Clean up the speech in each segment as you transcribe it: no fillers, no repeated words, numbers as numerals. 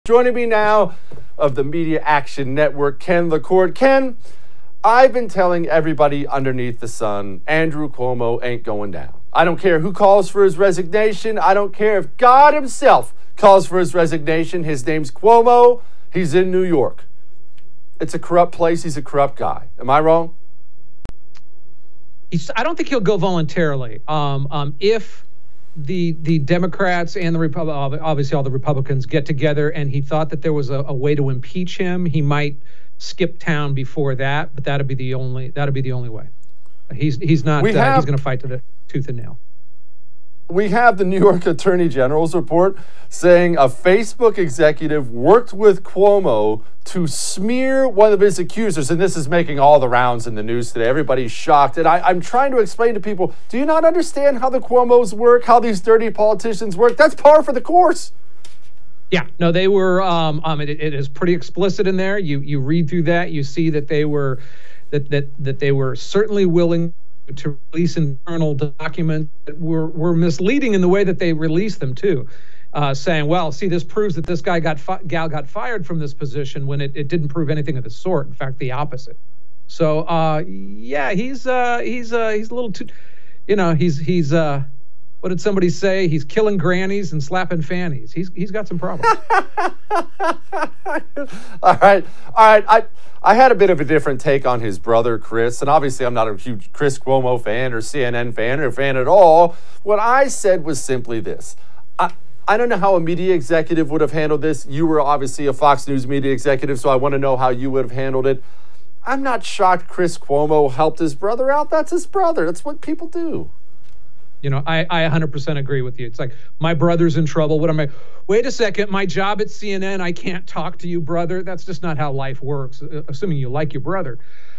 Joining me now of the Media Action Network, Ken LaCorte. Ken, I've been telling everybody underneath the sun, Andrew Cuomo ain't going down. I don't care who calls for his resignation. I don't care if God himself calls for his resignation. His name's Cuomo. He's in New York. It's a corrupt place. He's a corrupt guy. Am I wrong? I don't think he'll go voluntarily. If the Democrats and obviously all the Republicans get together and he thought that there was a way to impeach him, he might skip town before that, but that'd be the only way. He's not he's going to fight to the tooth and nail. We have the New York Attorney General's report saying a Facebook executive worked with Cuomo to smear one of his accusers, and this is making all the rounds in the news today. Everybody's shocked, and I'm trying to explain to people, do you not understand how the Cuomos work, how these dirty politicians work? That's par for the course. Yeah, no, they were, it is pretty explicit in there. You read through that, you see that they were, that they were certainly willing to release internal documents that were misleading in the way that they released them too, saying, well, see, this proves that this gal got fired from this position when it didn't prove anything of the sort. In fact, the opposite. So yeah, he's a little too, he's what did somebody say? He's killing grannies and slapping fannies. He's got some problems. All right. I had a bit of a different take on his brother, Chris, and obviously I'm not a huge Chris Cuomo fan or CNN fan or fan at all. What I said was simply this. I don't know how a media executive would have handled this. You were obviously a Fox News media executive, so I want to know how you would have handled it. I'm not shocked Chris Cuomo helped his brother out. That's his brother. That's what people do. I 100% agree with you. It's like, my brother's in trouble. What am I? Wait a second, my job at CNN, I can't talk to you, brother. That's just not how life works, assuming you like your brother.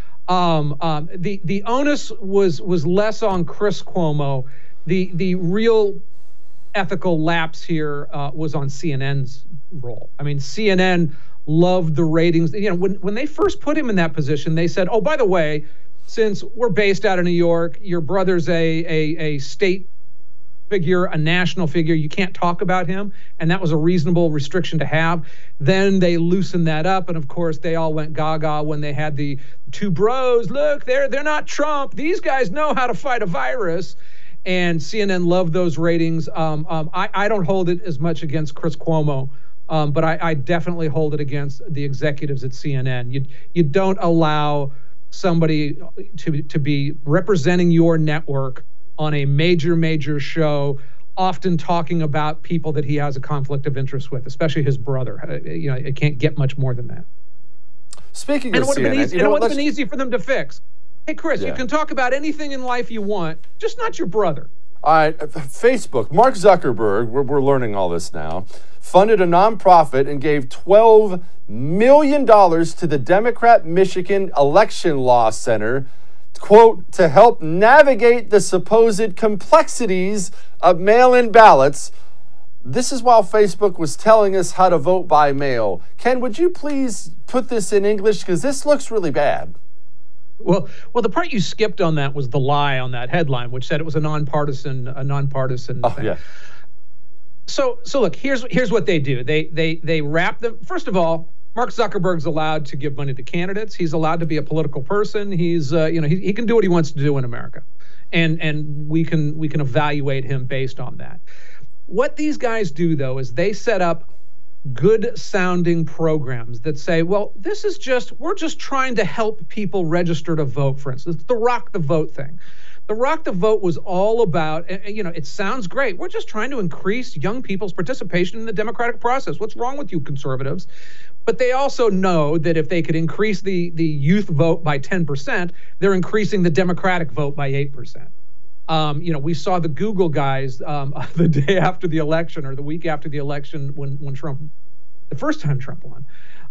The onus was less on Chris Cuomo. The real ethical lapse here was on CNN's role. I mean, CNN loved the ratings. When they first put him in that position, they said, oh, by the way, since we're based out of New York, your brother's a state figure, a national figure, you can't talk about him, and that was a reasonable restriction to have. Then they loosened that up, and of course they all went gaga when they had the two bros. Look, they're not Trump. These guys know how to fight a virus, and CNN loved those ratings. I don't hold it as much against Chris Cuomo, but I definitely hold it against the executives at CNN. You don't allow somebody to be representing your network on a major show, often talking about people that he has a conflict of interest with, especially his brother. It can't get much more than that. Speaking of CNN, it would have been easy for them to fix. Hey, Chris, you can talk about anything in life you want, just not your brother. All right, Facebook, Mark Zuckerberg, we're learning all this now, funded a nonprofit and gave $12 million to the Democrat Michigan Election Law Center, quote, to help navigate the supposed complexities of mail-in ballots. This is while Facebook was telling us how to vote by mail. Ken, would you please put this in English? Because this looks really bad. Well, the part you skipped on that was the lie on that headline, which said it was a nonpartisan thing. Yeah. So look, here's what they do. They wrap them. First of all, Mark Zuckerberg's allowed to give money to candidates. He's allowed to be a political person. He's he can do what he wants to do in America, and we can evaluate him based on that. What these guys do though is they set up good sounding programs that say, well, we're just trying to help people register to vote, for instance, the Rock the Vote thing. The Rock the Vote was all about, it sounds great. We're just trying to increase young people's participation in the democratic process. What's wrong with you conservatives? But they also know that if they could increase the youth vote by 10%, they're increasing the Democratic vote by 8%. We saw the Google guys the day after the election or the week after the election when Trump, the first time Trump won,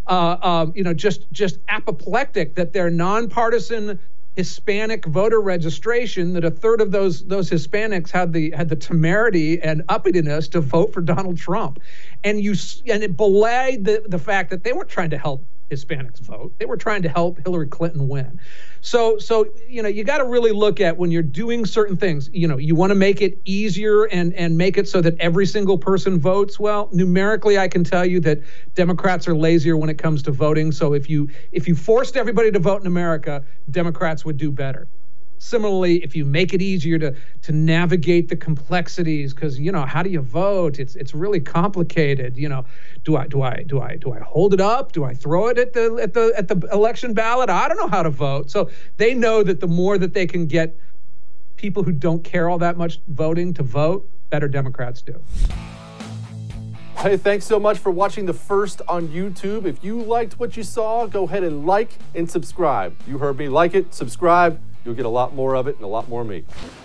just apoplectic that their nonpartisan Hispanic voter registration, that a third of those Hispanics had the temerity and uppityness to vote for Donald Trump, and it belied the fact that they weren't trying to help Hispanics vote. They were trying to help Hillary Clinton win. So you got to really look at when you're doing certain things, you want to make it easier and make it so that every single person votes. Well, numerically, I can tell you that Democrats are lazier when it comes to voting. So if you forced everybody to vote in America, Democrats would do better. Similarly, if you make it easier to navigate the complexities, because how do you vote? It's really complicated. Do I hold it up? Do I throw it at the election ballot? I don't know how to vote. So they know that the more that they can get people who don't care all that much voting to vote, better Democrats do. Hey, thanks so much for watching The First on YouTube. If you liked what you saw, go ahead and like and subscribe. You heard me. Like it, subscribe. You'll get a lot more of it and a lot more of me.